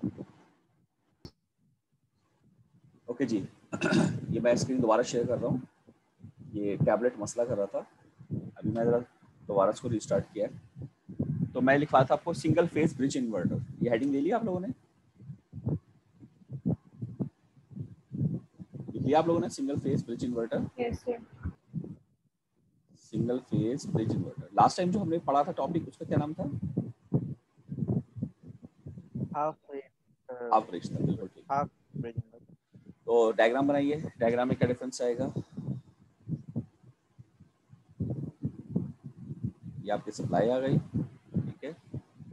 Okay जी। ये मैं screen दोबारा शेयर कर रहा हूँ। ये टैबलेट मसला कर रहा था, अभी मैं ज़रा दोबारा इसको रिस्टार्ट किया है। तो मैं लिखवा था आपको सिंगल फेज ब्रिज इन्वर्टर। ये हेडिंग ले लिया आप लोगों ने? लिख लिया आप लोगों ने single phase bridge inverter? Yes sir. Single phase bridge inverter. Last time जो हमने पढ़ा था टॉपिक, उसका क्या नाम था? हाफ ब्रिज था, बिल्कुल ठीक। Half bridge. तो डायग्राम बनाइए। डायग्राम में क्या डिफरेंस आएगा? ये आपकी सप्लाई आ गई, ठीक है।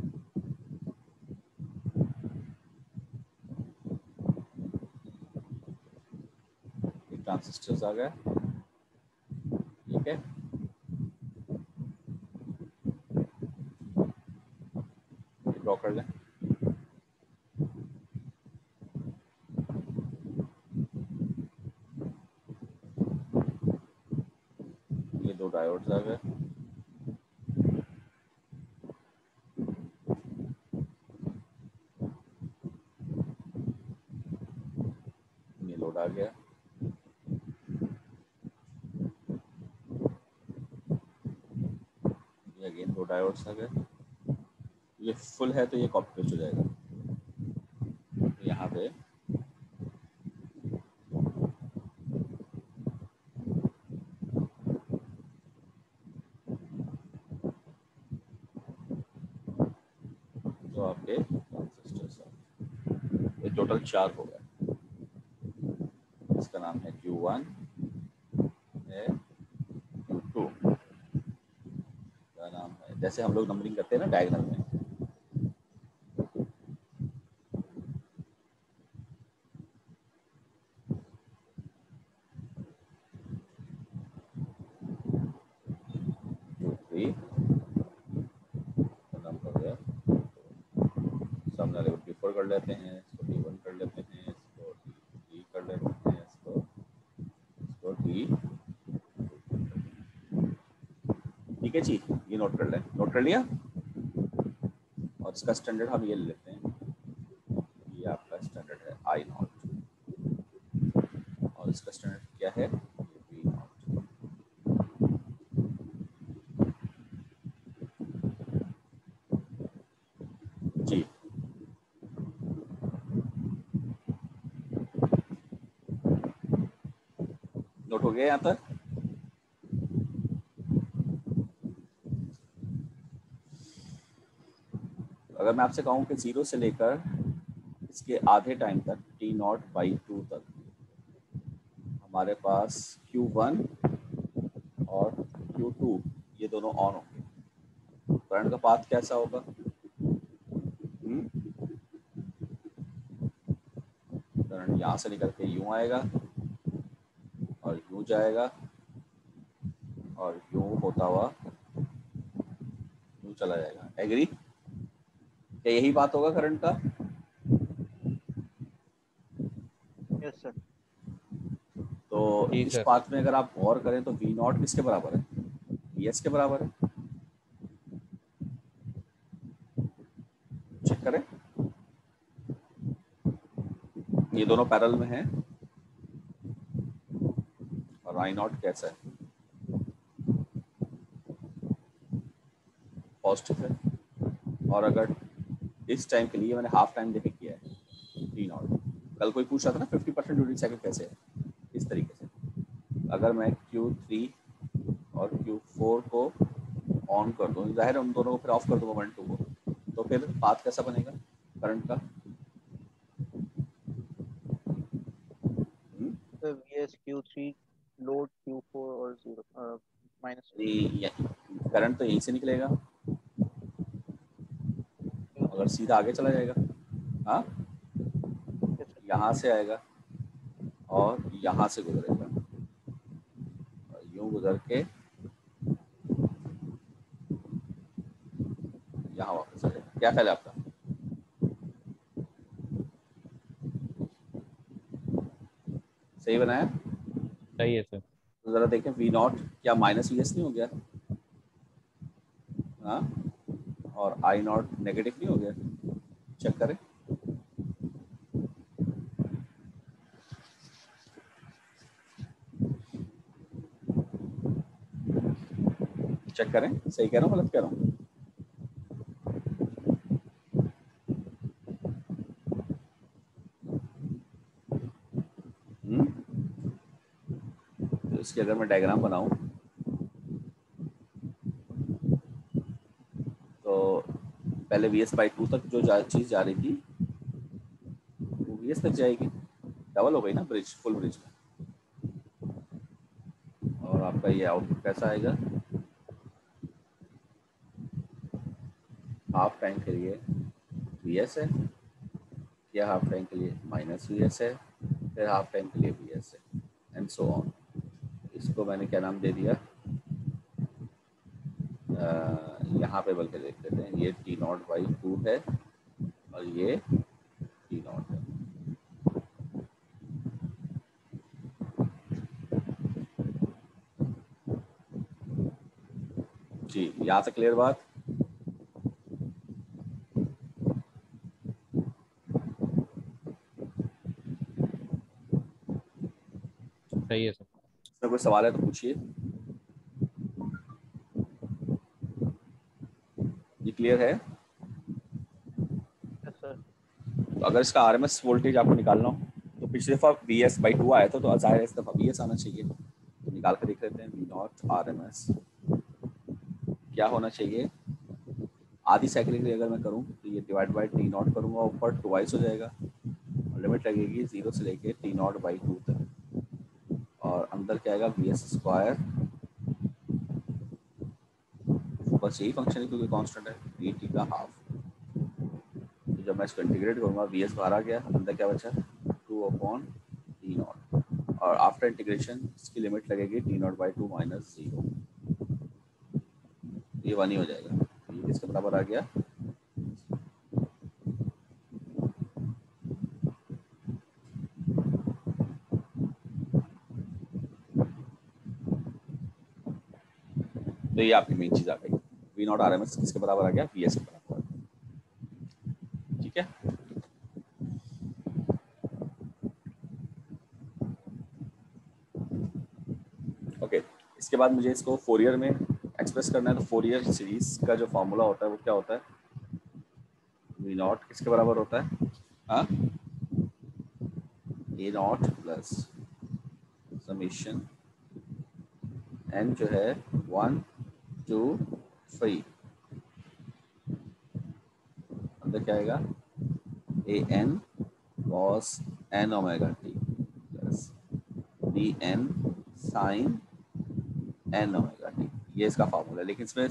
ट्रांजिस्टर्स आ गए, ठीक है। ड्रॉ कर लें। ये दो डायोड्स आ गए, ये लोड आ गया, ये अगेन दो डायोड्स आ गए। ये फुल है तो ये कॉपी पेस्ट हो जाएगा। तो यहाँ पे तो आपके ट्रांजिस्टर्स ये टोटल 4 हो गए। इसका नाम है Q1 है, Q2 का नाम है, जैसे हम लोग नंबरिंग करते हैं ना डायग्राम में, Q3 का नाम हो गया। सामने वाले को T4 कर लेते हैं, इसको T1 कर लेते हैं, इसको T3 कर लेते हैं, इसको T, ठीक है जी। ये नोट कर लें, नोट कर लिया। और इसका स्टैंडर्ड हम ये ले लेते हैं, ये आपका स्टैंडर्ड है I0 और इसका स्टैंडर्ड क्या है V0 जी। नोट हो गया यहाँ तक? अगर मैं आपसे कहूँ कि 0 से लेकर इसके आधे टाइम तक T0/2 तक हमारे पास Q1 और Q2 ये दोनों ऑन होंगे, करंट का पाथ कैसा होगा? करंट यहाँ से निकल के यूँ आएगा और यूँ जाएगा और यूँ होता हुआ यूँ चला जाएगा। एग्री? क्या यही बात होगा करंट का? Yes sir. तो इस पाथ में अगर आप गौर करें तो V0 किसके बराबर है? Vs के बराबर है। चेक करें, ये दोनों पैरेलल में हैं और I0 कैसा है? पॉजिटिव है। और अगर इस टाइम के लिए मैंने हाफ टाइम देखे किया है T0, कल कोई पूछ रहा था ना 50% ड्यूटी साइकिल कैसे है, इस तरीके से अगर मैं Q3 और Q4 को ऑन कर दूँ, जाहिर है उन दोनों को फिर ऑफ कर दूँगा 1 2 को, तो फिर पाथ कैसा बनेगा करंट का? Vs Q3 लोड Q4 और 0 माइनस करंट तो यहीं से निकलेगा अगर सीधा आगे चला जाएगा। हाँ, यहाँ से आएगा और यहाँ से गुजरेगा और यूँ गुजर के यहाँ वापस आ जाएगा। क्या ख्याल है आपका? सही बनाया? सही है सर। तो जरा देखें V0 क्या माइनस Vs नहीं हो गया? हाँ, और I0 नेगेटिव नहीं हो गया? चेक करें। चेक करें सही कह रहा हूँ गलत कह रहा हूँ? तो इसकी अगर मैं डायग्राम बनाऊं तो पहले VS/2 तक जो चीज़ जा रही थी वो VS तक जाएगी, डबल हो गई ना ब्रिज, फुल ब्रिज में। और आपका ये आउटपुट कैसा आएगा? हाफ टाइम के लिए VS है, या हाफ टाइम के लिए -VS है, फिर हाफ टाइम के लिए VS है, एंड सो ऑन। इसको मैंने क्या नाम दे दिया, यहाँ पे बल्कि देख लेते हैं, ये T0/2 है और ये T0 है। जी, यहाँ तक क्लियर बात? सही है सर। इसमें कोई सवाल है तो पूछिए। ये क्लियर है? Yes sir. तो अगर इसका RMS वोल्टेज आपको निकालना हो तो पिछली दफ़ा VS/2 आया था, तो ज़ाहिर है इस दफ़ा VS आना चाहिए। तो निकाल कर देख लेते हैं। V0 RMS क्या होना चाहिए? आधी साइकिल के लिए अगर मैं करूँ तो ये डिवाइड बाई T0 करूँगा, ऊपर 2 हो जाएगा और लिमिट लगेगी 0 से लेके T0/2 तक, और अंदर क्या आएगा VS²। बस यही फंक्शन है क्योंकि कांस्टेंट है, VT का हाफ। तो जब मैं इसको इंटीग्रेट करूँगा VS बाहर आ गया, अंदर क्या बचा 2/T0, और आफ्टर इंटीग्रेशन इसकी लिमिट लगेगी T0/2 -0, ये 1 ही हो जाएगा। ये किसके बराबर आ गया? तो ये आपकी मेन चीज़ आ गई। V0 RMS किसके बराबर आ गया? VS के बराबर आ गया। ठीक है, ओके। इसके बाद मुझे इसको फोरियर में एक्सप्रेस करना है, तो फोरियर सीरीज का जो फॉर्मूला होता है वो क्या होता है? V0 किसके बराबर होता है? हाँ, A0 प्लस समीशन n जो है 1 2 3, अंदर क्या आएगा? AN cos n omega t plus BN sin n omega t, ये इसका फार्मूला है। लेकिन इसमें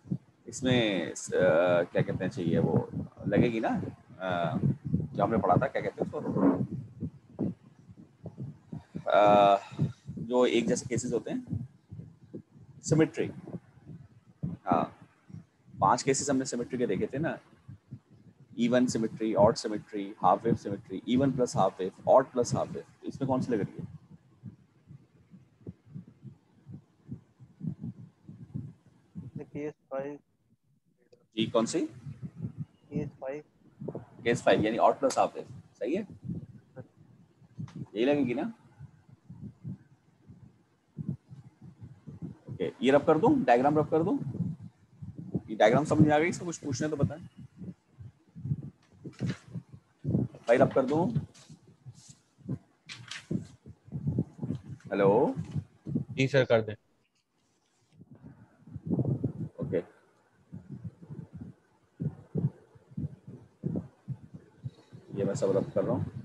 क्या कहते हैं चाहिए, वो लगेगी ना, जो हमने पढ़ा था, क्या कहते हैं उसको, जो एक जैसे केसेस होते हैं, सिमेट्री। हाँ, 5 केसेस हमने सिमेट्री के देखे थे ना, even symmetry, odd symmetry, half wave symmetry, even plus half wave, odd plus half wave. इसमें कौन सी लग रही है? केस 5। जी, कौन सी? केस 5। केस 5 यानी ऑड प्लस हाफ वेव, सही है, यही लगेगी ना? ओके, ये रब कर दूं, डायग्राम रब कर दूं? ये डायग्राम समझ में आ गई? इसमें कुछ पूछना है तो बताएं भाई, रब कर दूं? हेलो, जी सर कर दें। ओके, ये मैं सब रब कर रहा हूँ।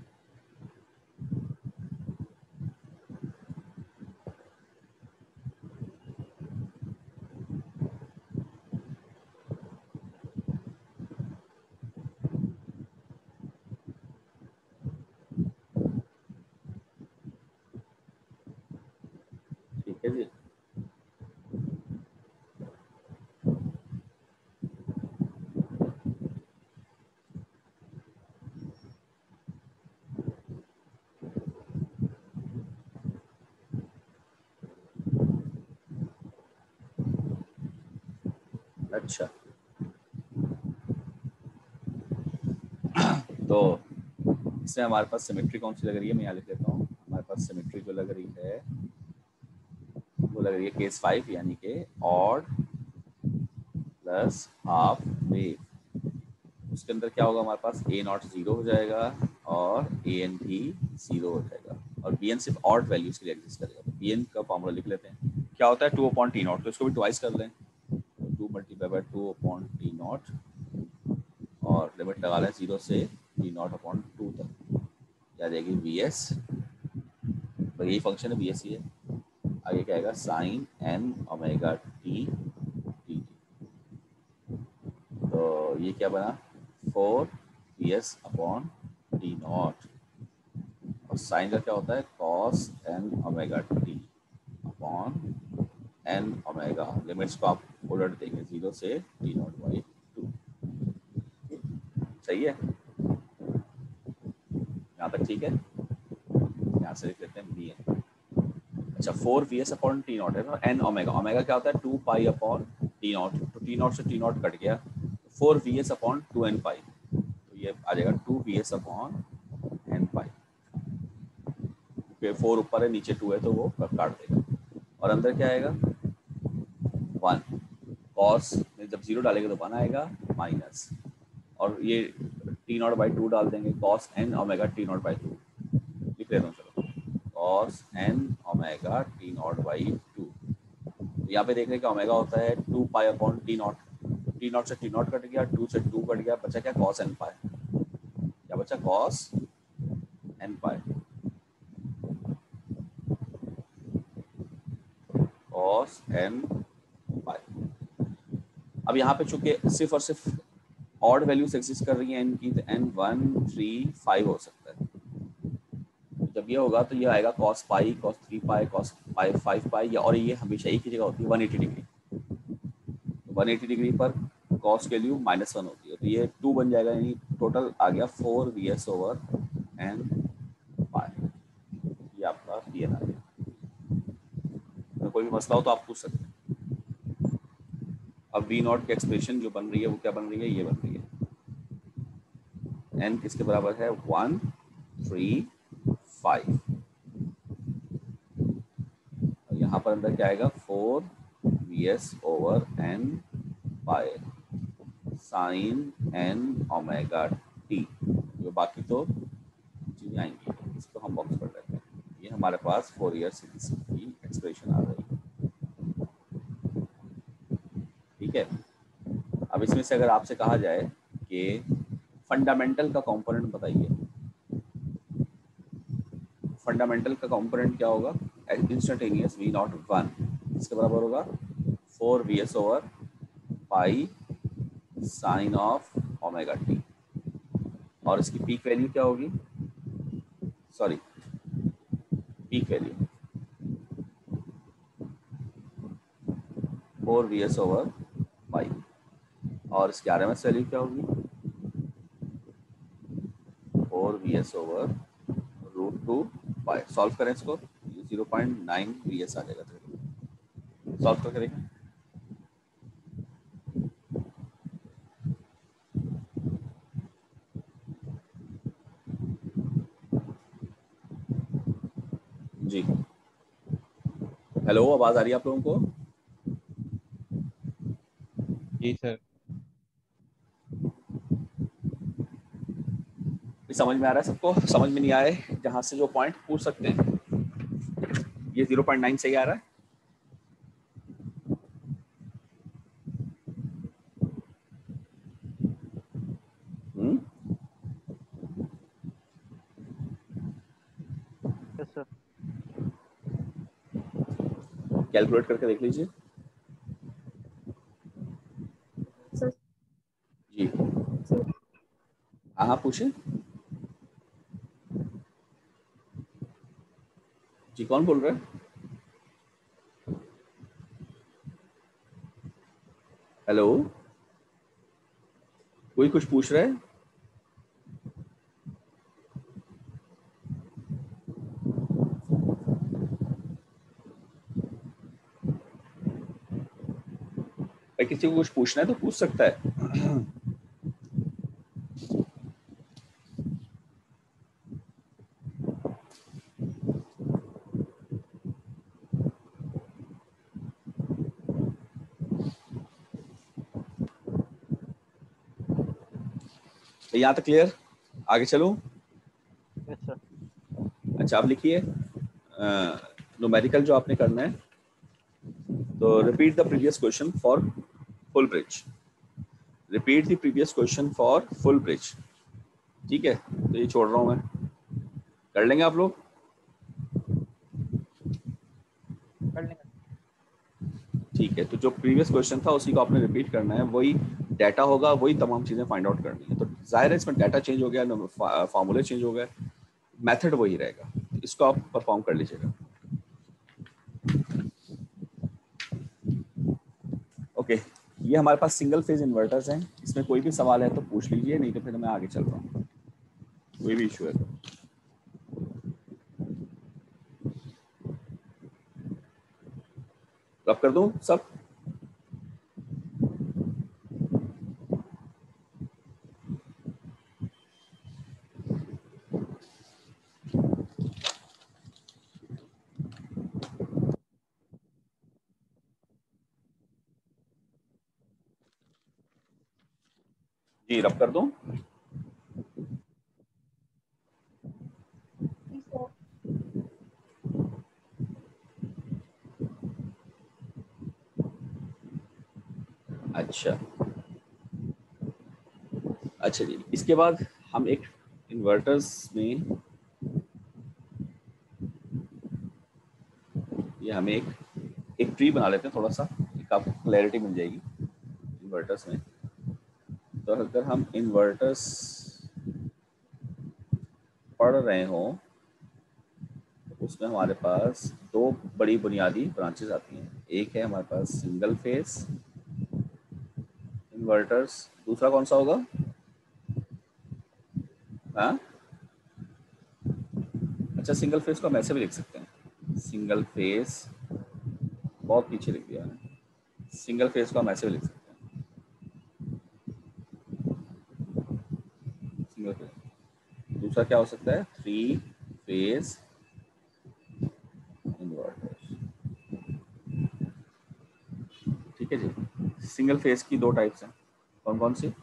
ठीक है जी, अच्छा। तो इसमें हमारे पास सिमेट्री कौन सी लग रही है, मैं यहाँ लिख लेता हूँ। हमारे पास सिमेट्री जो लग रही है वो लग रही है केस 5 यानी कि ऑड प्लस हाफ वेव, उसके अंदर क्या होगा हमारे पास, ए नॉट 0 हो जाएगा और ए एन भी 0 हो जाएगा, और बी एन सिर्फ ऑड वैल्यूज के लिए एग्जिस्ट करेगा। बी एन का फॉर्मूला लिख लेते हैं, क्या होता है 2/T0, तो इसको भी ट्वाइस कर लें, 2 मल्टीप्लाई बाय 2/T0 और लिमिट लगा लें 0 से T0/2 तक, क्या जाएगी वी एस, तो यही फंक्शन है वी एस ही है। आगे क्या आएगा, sine n omega t t, तो ये क्या बना 4 Ts/T0, और साइन का क्या होता है cos n omega t upon n omega, limits को आप उलट देंगे 0 से T0/2, सही है, यहाँ तक ठीक है। यहाँ से लिख लेते हैं बी एन। अच्छा 4Vs/T0 है ना, एन ओमेगा, ओमेगा क्या होता है 2π/T0, तो T0 से T0 कट गया, 4Vs/2nπ, तो ये आ जाएगा 2Vs/nπ, क्योंकि 4 ऊपर है नीचे 2 है तो वो काट देगा, और अंदर क्या आएगा 1, कॉस में जब 0 डालेंगे तो 1 आएगा माइनस, और ये T0/2 डाल देंगे, कॉस एन ओमेगा T0/2 लिख लेता हूँ, चलो कॉस एन ओमेगा T0/2, यहाँ पे देख रहे हैं कि ओमेगा होता है 2π/T0, T0 से T0 कट गया, 2 से 2 कट गया, बचा क्या cos nπ, क्या बचा cos nπ, cos nπ। अब यहाँ पे चूंकि सिर्फ और सिर्फ ऑड वैल्यूज एग्जिस्ट कर रही हैं n की, तो n 1 3 5 हो सकता है, जब ये होगा तो ये आएगा cos पाई, cos 3π, cos 5π, या और ये हमेशा एक ही जगह होती है 180 डिग्री, 180 डिग्री पर cos की वैल्यू -1 होती है, तो ये 2 बन जाएगा, यानी टोटल आ गया 4Vs/n π, ये आपका पी एन आ गया। तो कोई भी मसला हो तो आप पूछ सकते हैं। अब वी नॉट की एक्सप्रेशन जो बन रही है वो क्या बन रही है, ये बन रही है n किसके बराबर है 1 3 5, और यहाँ पर अंदर क्या आएगा 4Vs/n π sign n omega T, जो बाकी तो चीजें आएंगी, इसको हम बॉक्स पर लेते हैं, ये हमारे पास फोरियर सीरीज की एक्सप्रेशन आ रही है, ठीक है। अब इसमें से अगर आपसे कहा जाए कि फंडामेंटल का कंपोनेंट बताइए, फंडामेंटल का कंपोनेंट क्या होगा, इंस्टेंटेनियस वी नॉट 1, इसके बराबर होगा 4Vs/π sign of omega T, और इसकी पीक वैल्यू क्या होगी, सॉरी पीक वैल्यू 4Vs/π, और इसकी RMS वैल्यू क्या होगी 4Vs/√2π। सॉल्व करें इसको, 0.9 Vs आ जाएगा, सॉल्व करके देखें। जी हेलो, आवाज आ रही है आप लोगों को? जी सर। समझ में आ रहा है सबको? समझ में नहीं आए जहां से जो पॉइंट पूछ सकते हैं, ये 0.9 सही आ रहा है? Yes sir. कैलकुलेट करके देख लीजिए जी। हाँ पूछे जी, कौन बोल रहे हैं? हेलो, कोई कुछ पूछ रहा है? भाई किसी को कुछ पूछना है तो पूछ सकता है। तो यहाँ तक क्लियर, आगे चलूँ? Yes sir. अच्छा, आप लिखिए न्यूमेरिकल जो आपने करना है, तो repeat the previous question for full bridge, repeat the previous question for full bridge. ठीक है, तो ये छोड़ रहा हूँ मैं, कर लेंगे आप लोग? कर लेंगे। ठीक है, तो जो प्रीवियस क्वेश्चन था उसी को आपने रिपीट करना है, वही डाटा होगा, वही तमाम चीज़ें फाइंड आउट करनी है। तो जाहिर है इसमें डाटा चेंज हो गया, फार्मूले चेंज हो गए, मेथड वही रहेगा, इसको आप परफॉर्म कर लीजिएगा। ओके, ये हमारे पास सिंगल फेज इन्वर्टर्स हैं, इसमें कोई भी सवाल है तो पूछ लीजिए, नहीं तो फिर मैं आगे चल रहा हूँ, कोई भी इशू है तो। रब कर दूँ सब? जी, रब कर दूँ? अच्छा अच्छा जी, इसके बाद हम एक इन्वर्टर्स में ये हमें एक ट्री बना लेते हैं, थोड़ा सा एक आपको क्लैरिटी मिल जाएगी इन्वर्टर्स में। तो अगर हम इन्वर्टर्स पढ़ रहे हों तो उसमें हमारे पास दो बड़ी बुनियादी ब्रांचेस आती हैं। एक है हमारे पास सिंगल फेस इन्वर्टर्स, दूसरा कौन सा होगा? हाँ, अच्छा, सिंगल फेस को हम ऐसे भी लिख सकते हैं, सिंगल फेस, बहुत पीछे लिख दिया मैंने, सिंगल फेस को हम ऐसे भी लिख सकते हैं, सिंगल फेस। दूसरा क्या हो सकता है? Three phase inverters. ठीक है जी, सिंगल फेज की दो टाइप्स हैं, कौन कौन सी?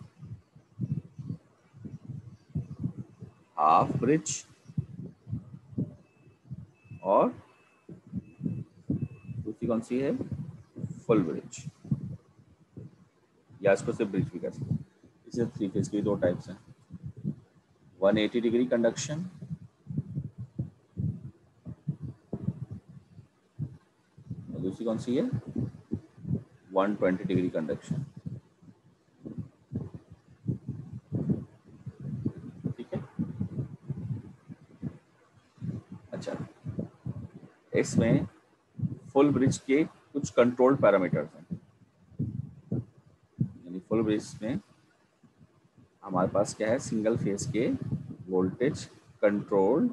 हाफ ब्रिज और दूसरी कौन सी है? फुल ब्रिज, या इसको सिर्फ ब्रिज भी कर सकते हैं। इसे थ्री फेज की दो टाइप्स हैं, 180 डिग्री कंडक्शन और दूसरी कौन सी है? 120 डिग्री कंडक्शन। ठीक है, अच्छा, इसमें फुल ब्रिज के कुछ कंट्रोल्ड पैरामीटर्स हैं, यानी फुल ब्रिज में हमारे पास क्या है? सिंगल फेज के वोल्टेज कंट्रोल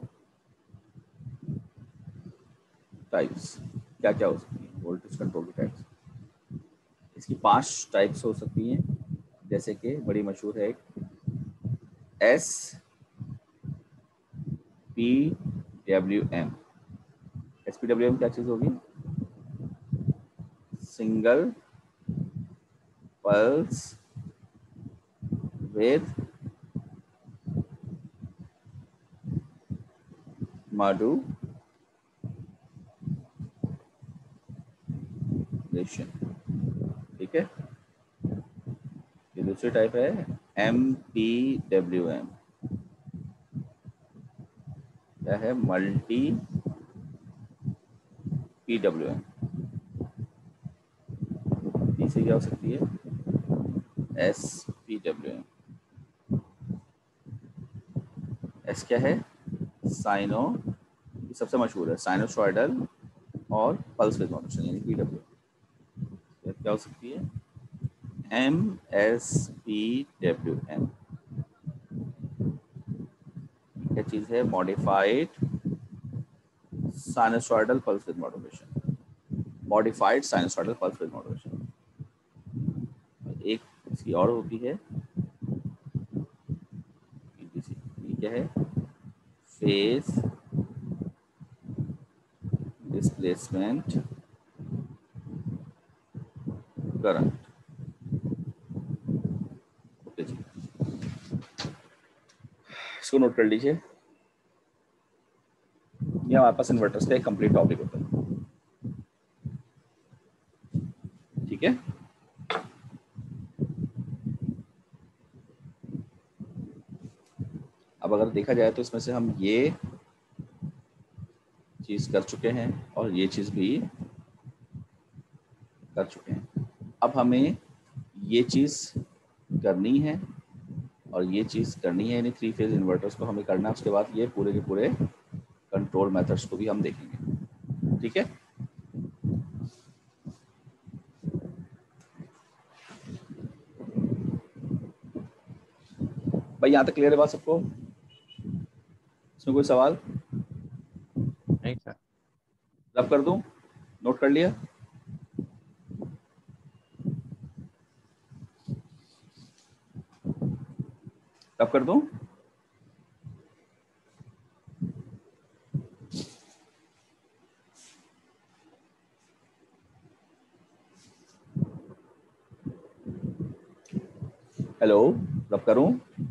टाइप्स क्या क्या हो सकती हैं? वोल्टेज कंट्रोल की टाइप्स, इसकी 5 टाइप्स हो सकती हैं, जैसे कि बड़ी मशहूर है एक S P W M. S P W M क्या चीज़ होगी? Single pulse with modulation. ठीक है, ये दूसरी टाइप है एम पी डब्ल्यू एम, क्या है? Multi P W M. तीसरी क्या हो सकती है? S P W M. S क्या है? साइनो, ये सबसे मशहूर है, साइनोसॉइडल और पल्स विद मॉड्यूलेशन, यानी पी डब्ल्यू। क्या हो सकती है? M S P W M. क्या चीज़ है? Modified sinusoidal pulse with modulation, modified sinusoidal pulse with modulation. एक इसकी और होती है, ये क्या है? Phase displacement current. ओके जी, इसको नोट कर लीजिए, ये हमारे पास इन्वर्टर्स का एक कंप्लीट टॉपिक होता है। ठीक है, अब अगर देखा जाए तो इसमें से हम ये चीज़ कर चुके हैं और ये चीज़ भी कर चुके हैं। अब हमें ये चीज़ करनी है और ये चीज़ करनी है, यानी 3 फेज इन्वर्टर्स को हमें करना है। उसके बाद ये पूरे के पूरे कंट्रोल मेथड्स को भी हम देखेंगे। ठीक है, भाई यहाँ तक क्लियर है बात सबको? इसमें कोई सवाल? नहीं सर। रब कर दूं? नोट कर लिया? रब कर दूं? हेलो, रब करूं?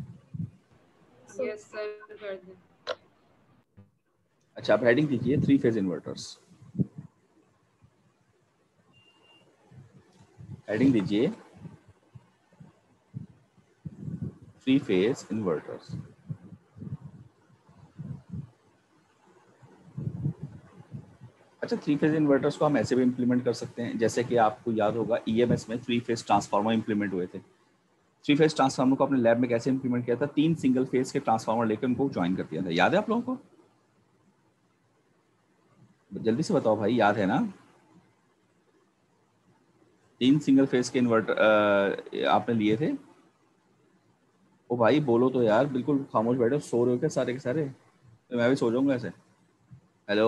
यस सर कर दें। अच्छा, आप हेडिंग दीजिए 3 फेज इन्वर्टर्स। हेडिंग दीजिए 3 फेज इन्वर्टर्स। अच्छा, 3 फेज इन्वर्टर्स को हम ऐसे भी इम्प्लीमेंट कर सकते हैं, जैसे कि आपको याद होगा ईएमएस में 3 फेज ट्रांसफार्मर इम्प्लीमेंट हुए थे। 3 फेज ट्रांसफार्मर को अपने लैब में कैसे इम्प्लीमेंट किया था? 3 सिंगल फेज के ट्रांसफार्मर लेकर उनको ज्वाइन कर दिया था। याद है आप लोगों को? जल्दी से बताओ भाई, याद है ना? 3 सिंगल फेज के इन्वर्टर आपने लिए थे। ओ भाई बोलो तो यार, बिल्कुल खामोश बैठे हो, सो रहे हो क्या सारे के सारे? तो मैं भी सो जाऊंगा ऐसे। हेलो,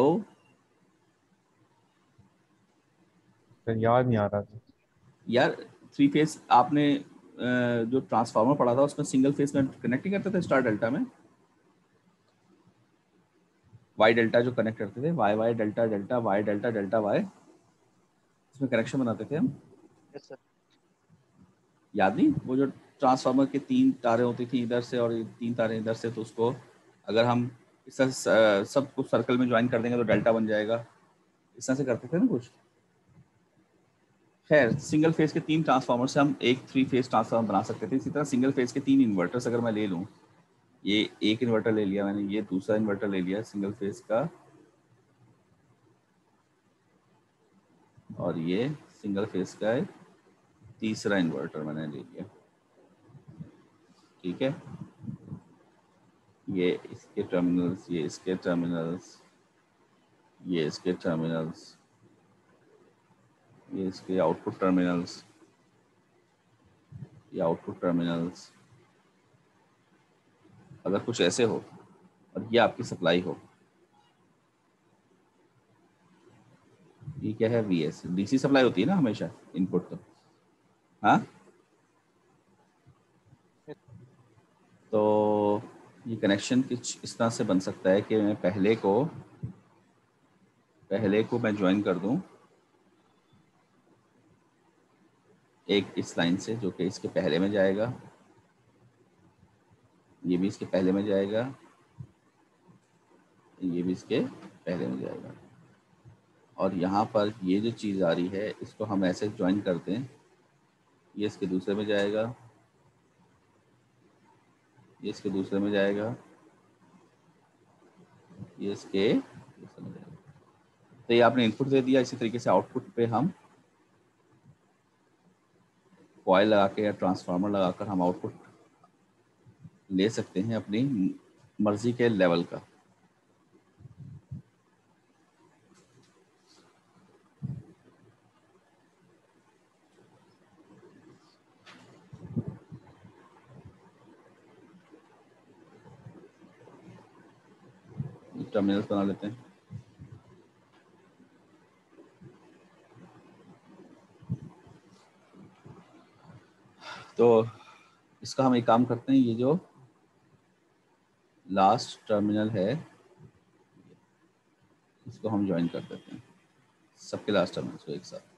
सर याद नहीं आ रहा था। यार 3 फेज आपने जो ट्रांसफार्मर पढ़ा था उसमें सिंगल फेज में कनेक्ट नहीं करते थे स्टार डेल्टा में? वाई डेल्टा जो कनेक्ट करते थे, Y Y delta delta, Y delta delta Y, इसमें कनेक्शन बनाते थे हम। Yes sir. याद नहीं? वो जो ट्रांसफार्मर के 3 तारें होती थी इधर से और 3 तारें इधर से, तो उसको अगर हम इस तरह से सब कुछ सर्कल में ज्वाइन कर देंगे तो डेल्टा बन जाएगा। इस तरह से करते थे ना कुछ। खैर, सिंगल फेज के 3 ट्रांसफार्मर से हम एक 3 फेज ट्रांसफार्मर बना सकते थे। इसी तरह सिंगल फेज के 3 इन्वर्टर्स अगर मैं ले लूँ, ये एक इन्वर्टर ले लिया मैंने, ये दूसरा इन्वर्टर ले लिया सिंगल फेज का, और ये सिंगल फेज का है तीसरा इन्वर्टर मैंने ले लिया। ठीक है, ये इसके टर्मिनल्स, ये इसके टर्मिनल्स, ये इसके टर्मिनल्स, ये इसके आउटपुट टर्मिनल्स, ये आउटपुट टर्मिनल्स। अगर कुछ ऐसे हो और ये आपकी सप्लाई हो, ये क्या है? वीएस डीसी सप्लाई होती है ना हमेशा इनपुट तो। हाँ, तो ये कनेक्शन कुछ इस तरह से बन सकता है कि मैं पहले को मैं ज्वाइन कर दूं एक इस लाइन से, जो कि इसके पहले में जाएगा, ये भी इसके पहले में जाएगा, ये भी इसके पहले में जाएगा, और यहाँ पर ये जो चीज़ आ रही है इसको हम ऐसे ज्वाइन करते हैं, ये इसके दूसरे में जाएगा, ये इसके दूसरे में जाएगा, ये इसके दूसरे में जाएगा। तो ये आपने इनपुट दे दिया। इसी तरीके से आउटपुट पे हम कॉइल लगा के या ट्रांसफार्मर लगाकर हम आउटपुट ले सकते हैं अपनी मर्जी के लेवल का। टर्मिनल्स बना लेते हैं। तो इसका हम एक काम करते हैं, ये जो लास्ट टर्मिनल है इसको हम ज्वाइन कर देते हैं, सबके लास्ट टर्मिनल्स को एक साथ,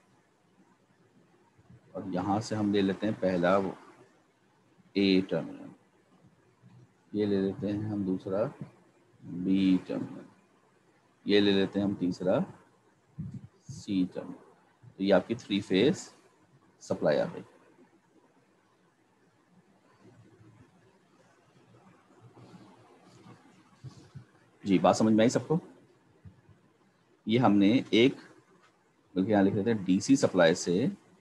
और यहाँ से हम ले लेते हैं पहला ए टर्मिनल। ये ले लेते हैं हम दूसरा बी टर्मिनल, ये ले लेते हैं हम तीसरा सी टर्मिनल। तो ये आपकी 3 फेज सप्लाई आ गई। जी बात समझ में आई सबको? ये हमने एक, बल्कि यहाँ लिख लेते हैं डीसी सप्लाई से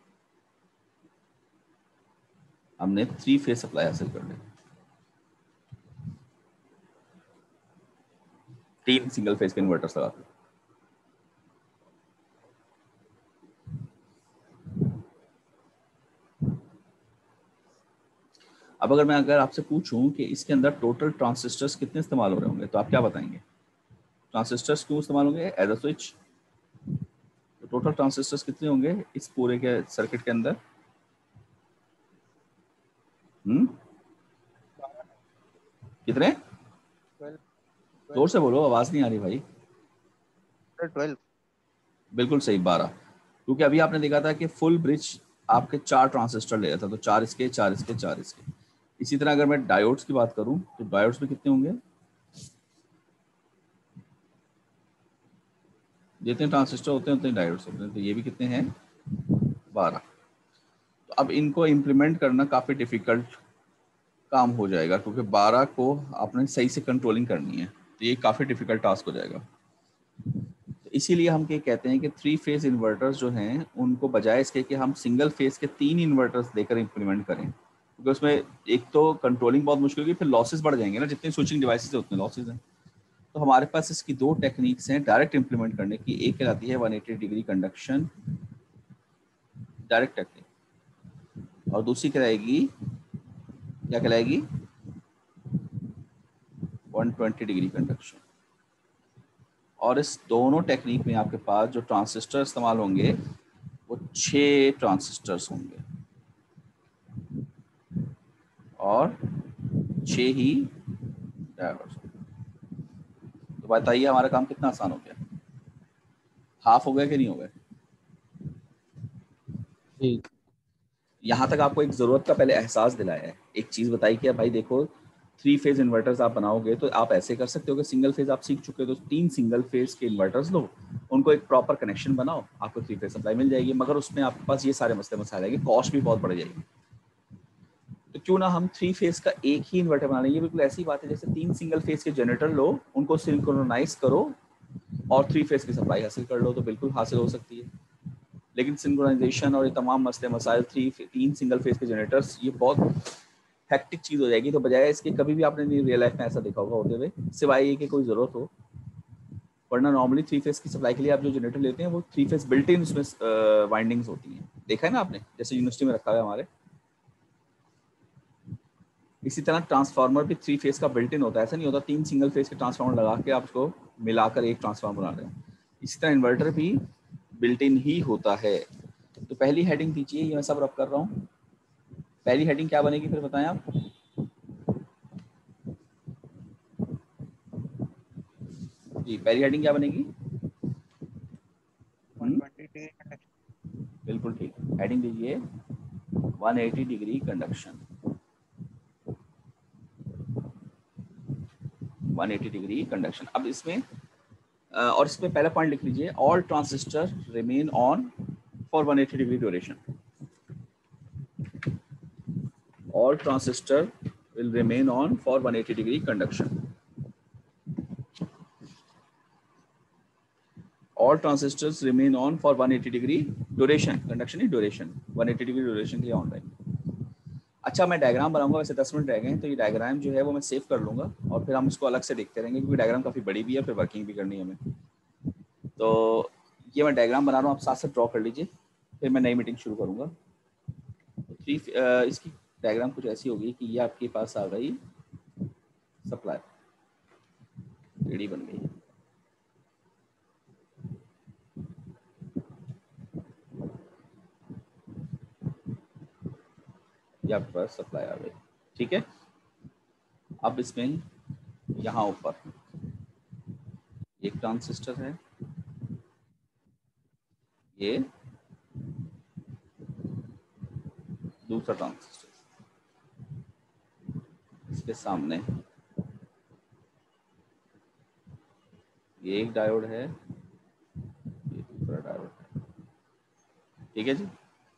हमने 3 फेज सप्लाई हासिल कर ली, 3 सिंगल फेज के इन्वर्टर्स लगा के। अब अगर आपसे पूछूं कि इसके अंदर टोटल ट्रांजिस्टर्स कितने इस्तेमाल हो रहे होंगे, तो आप क्या बताएंगे? ट्रांजिस्टर्स क्यों इस्तेमाल होंगे एज अ स्विच? तो टोटल ट्रांजिस्टर्स कितने होंगे इस पूरे के सर्किट के अंदर? कितने? 12 जोर से बोलो, आवाज नहीं आ रही भाई। 12 बिल्कुल सही, 12। क्योंकि अभी आपने देखा था कि फुल ब्रिज आपके 4 ट्रांजिस्टर ले रहा था, तो 4 इसके 4 इसके 4 इसके। इसी तरह अगर मैं डायोड्स की बात करूं तो डायोड्स में कितने होंगे? जितने ट्रांजिस्टर होते हैं उतने डायोड्स होते हैं, तो ये भी कितने हैं? 12। तो अब इनको इम्प्लीमेंट करना काफ़ी डिफिकल्ट काम हो जाएगा, क्योंकि 12 को आपने सही से कंट्रोलिंग करनी है, तो ये काफ़ी डिफिकल्ट टास्क हो जाएगा। तो इसीलिए हम ये कहते हैं कि 3 फेज इन्वर्टर्स जो हैं उनको बजाय इसके कि हम सिंगल फेज के 3 इन्वर्टर्स देकर इम्प्लीमेंट करें, क्योंकि उसमें एक तो कंट्रोलिंग बहुत मुश्किल होगी, फिर लॉसेस बढ़ जाएंगे ना, जितने स्विचिंग डिवाइसेस है उतने लॉसेस हैं। तो हमारे पास इसकी 2 टेक्निक्स हैं डायरेक्ट इम्प्लीमेंट करने की। एक कहलाती है 180 डिग्री कंडक्शन डायरेक्ट टेक्निक, और दूसरी कहलाएगी, क्या कहलाएगी? 120 डिग्री कंडक्शन। और इस दोनों टेक्निक में आपके पास जो ट्रांजिस्टर इस्तेमाल होंगे वो 6 ट्रांजिस्टर्स होंगे और 6 ही डायोड्स। तो बताइए हमारा काम कितना आसान हो गया? हाफ हो गया कि नहीं हो गया? जी यहाँ तक आपको एक ज़रूरत का पहले एहसास दिलाया है, एक चीज़ बताई कि भाई देखो 3 फेज इन्वर्टर्स आप बनाओगे तो आप ऐसे कर सकते हो कि सिंगल फेज आप सीख चुके हो तो 3 सिंगल फेज के इन्वर्टर्स लो, उनको एक प्रॉपर कनेक्शन बनाओ, आपको 3 फेज सप्लाई मिल जाएगी। मगर उसमें आपके पास ये सारे मसले मसाले आएंगे, कॉस्ट भी बहुत बढ़ जाएगी। तो क्यों ना हम 3 फेज का एक ही इन्वर्टर बना लें। ये बिल्कुल ऐसी बात है जैसे 3 सिंगल फेज के जनरेटर लो, उनको सिंक्रोनाइज करो और 3 फेज की सप्लाई हासिल कर लो, तो बिल्कुल हासिल हो सकती है। लेकिन सिंक्रोनाइजेशन और ये तमाम मसले मसाइल 3 सिंगल फेज के जनरेटर्स, ये बहुत हैक्टिक चीज़ हो जाएगी। तो बजाय इसके, कभी भी आपने नहीं रियल लाइफ में ऐसा देखा होगा होते हुए, सिवाय ये कि कोई ज़रूरत हो, वरना नॉर्मली 3 फेज की सप्लाई के लिए आप जो जनरेटर लेते हैं वो 3 फेज बिल्ट इन उसमें वाइंडिंग्स होती हैं। देखा है ना आपने, जैसे यूनिवर्सिटी में रखा हुआ है हमारे। इसी तरह ट्रांसफार्मर भी 3 फेज का बिल्ट इन होता है, ऐसा नहीं होता 3 सिंगल फेज के ट्रांसफार्मर लगा के आप उसको मिलाकर एक ट्रांसफार्मर बना रहे हैं। इसी तरह इन्वर्टर भी बिल्ट इन ही होता है। तो पहली हेडिंग दीजिए, ये मैं सब रब कर रहा हूँ। पहली हेडिंग क्या बनेगी फिर बताएं आप? जी पहली हेडिंग क्या बनेगी? 120 डिग्री कंडक्शन। बिल्कुल ठीक, हेडिंग दीजिए 180 डिग्री कंडक्शन। 180 degree conduction. अब इसमें और इसमें पहला पॉइंट लिख लीजिए, all transistor remain on for 180 degree duration. All transistor will remain on for 180 degree conduction. All transistors remain on for 180 degree duration. Conduction is duration. 180 degree duration के लिए on रहेंगे। अच्छा मैं डायग्राम बनाऊंगा, वैसे 10 मिनट रह गए हैं, तो ये डायग्राम जो है वो मैं सेव कर लूंगा और फिर हम इसको अलग से देखते रहेंगे, क्योंकि डायग्राम काफ़ी बड़ी भी है, फिर वर्किंग भी करनी है हमें। तो ये मैं डायग्राम बना रहा हूँ, आप साथ साथ ड्रॉ कर लीजिए, फिर मैं नई मीटिंग शुरू करूँगा। तो इसकी डायग्राम कुछ ऐसी होगी कि ये आपके पास आ गई सप्लाई, रेडी बन गई। ये आपके पास सप्लाई आ गई, ठीक है। अब इसमें यहाँ ऊपर एक ट्रांजिस्टर है, ये दूसरा ट्रांजिस्टर, इसके सामने ये एक डायोड है, ये दूसरा डायोड है। ठीक है जी।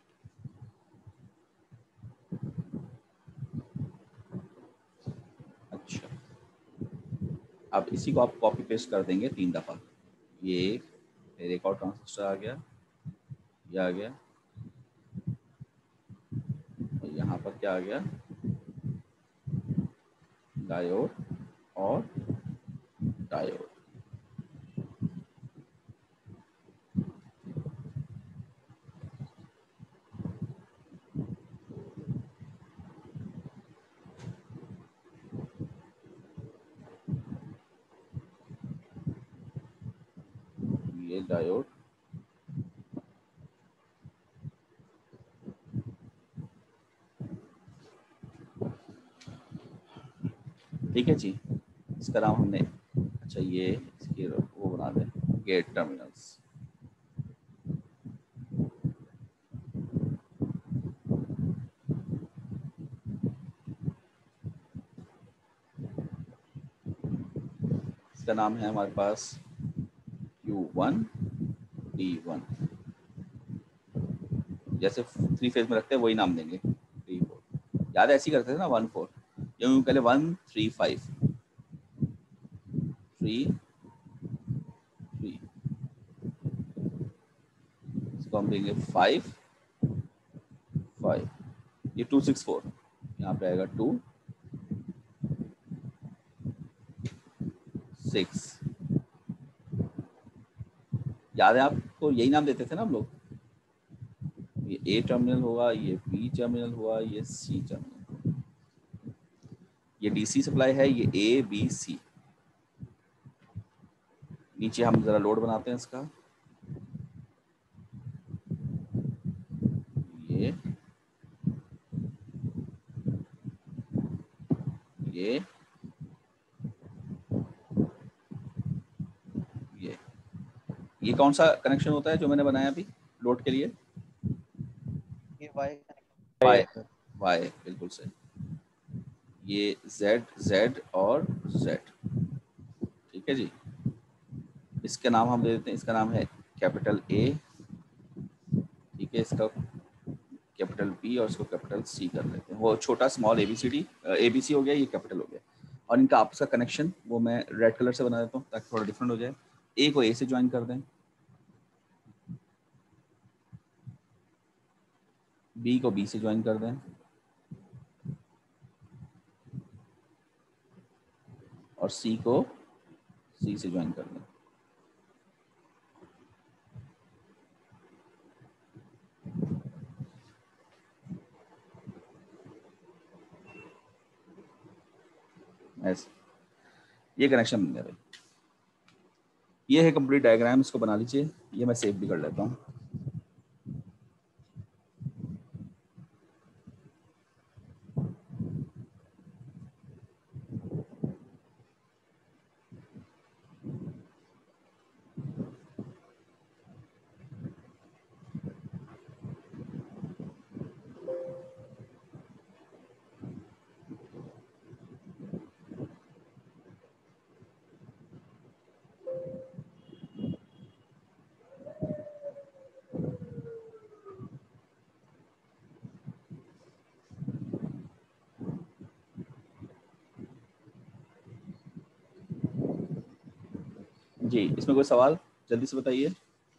अच्छा, अब इसी को आप कॉपी पेस्ट कर देंगे 3 दफ़ा। ये एक, फिर एक और ट्रांजिस्टर आ गया, ये आ गया, और यहाँ पर क्या आ गया, डायोड और डायोड। ये डायोड, ठीक है जी। इसका नाम हमने, अच्छा ये इसके वो बना दें गेट टर्मिनल्स। इसका नाम है हमारे पास Q1 D1, जैसे 3 फेज में रखते हैं वही नाम देंगे। 3 4 याद ऐसे ही करते थे ना, 1 4, यूँ पहले 1 3 5 3 3, इसको हम देंगे 5 5, ये 2 6 4, यहाँ पे आएगा 2 6। याद है आपको, यही नाम देते थे ना हम लोग। ये ए टर्मिनल हुआ, ये बी टर्मिनल हुआ, ये सी टर्मिनल, ये डीसी सप्लाई है, ये ए बी सी। नीचे हम जरा लोड बनाते हैं इसका, ये ये कौन सा कनेक्शन होता है जो मैंने बनाया अभी लोड के लिए? ये वाई वाई, वाई बिल्कुल सही। ये जेड जेड और जेड, ठीक है जी। इसके नाम हम दे देते हैं, इसका नाम है कैपिटल ए, ठीक है, इसका कैपिटल बी और इसको कैपिटल सी कर लेते हैं। वो छोटा स्मॉल एबीसीडी एबीसी हो गया, ये कैपिटल हो गया। और इनका आपस का कनेक्शन वो मैं रेड कलर से बना देता हूँ ताकि थोड़ा डिफरेंट हो जाए। ए को ए से ज्वाइन कर दें, बी को बी से ज्वाइन कर दें, और सी को सी से ज्वाइन कर दें। ऐसे ये कनेक्शन बन गया भाई। ये है कंप्लीट डायग्राम, इसको बना लीजिए। ये मैं सेव भी कर लेता हूँ। जी, इसमें कोई सवाल जल्दी से बताइए।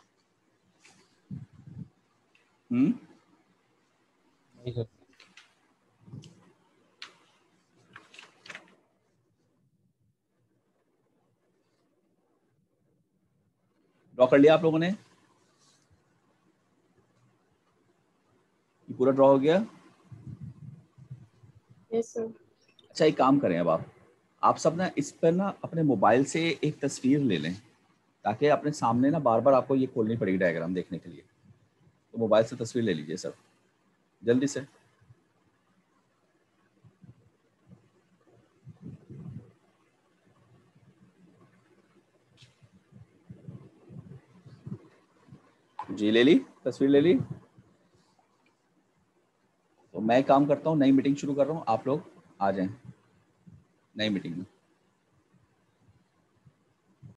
नहीं सर। ड्रॉ कर लिया आप लोगों ने? ये पूरा ड्रॉ हो गया? Yes sir. अच्छा, एक काम करें, अब आप सब ना इस पर ना अपने मोबाइल से एक तस्वीर ले लें, ताकि अपने सामने ना बार बार आपको ये खोलनी पड़ेगी डायग्राम देखने के लिए। तो मोबाइल से तस्वीर ले लीजिए सब जल्दी से। जी ले ली, तस्वीर ले ली। तो मैं काम करता हूँ, नई मीटिंग शुरू कर रहा हूँ, आप लोग आ जाएं नई मीटिंग में।